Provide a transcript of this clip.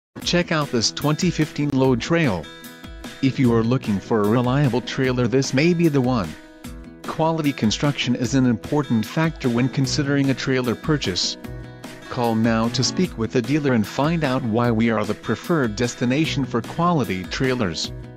Check out this 2015 Traile. If you are looking for a reliable trailer, this may be the one. Quality construction is an important factor when considering a trailer purchase. Call now to speak with the dealer and find out why we are the preferred destination for quality trailers.